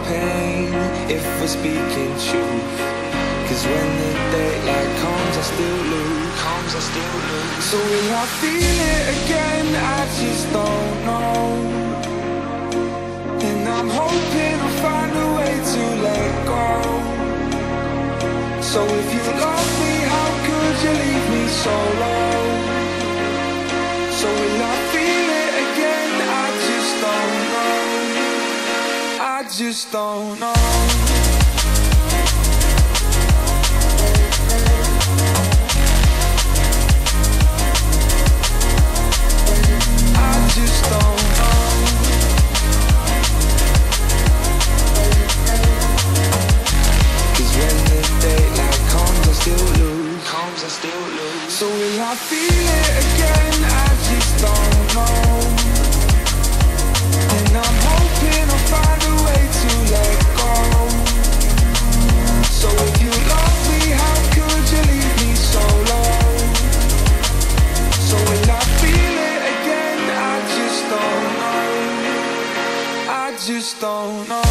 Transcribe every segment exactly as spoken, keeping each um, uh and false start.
pain if we're speaking truth. Cause when the daylight comes, I still lose, comes, I still lose. So will I feel it again? I just don't know. And I'm hoping I'll find a way to let go. So if you love me, how could you leave me so low? So will I feel it again? I just don't know. I just don't know. I just don't know. Cause when the daylight comes, I still lose, comes, I still lose. So will I feel it again? I just don't know. And I'm hoping I'll find a way to let go. So if you love me, how could you leave me so low? So will I feel it again? I just don't know. I just don't know.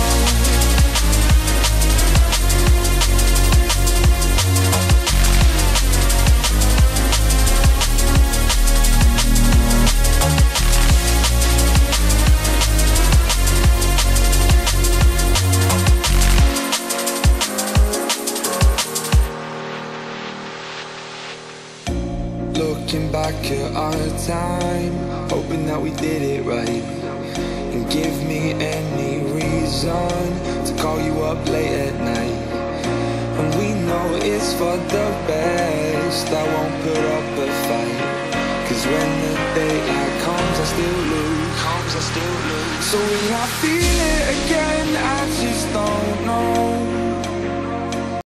Looking back at our time, hoping that we did it right. And give me any reason to call you up late at night. And we know it's for the best, I won't put up a fight. Cause when the daylight comes, I still lose, comes, I still lose. So will I feel it again?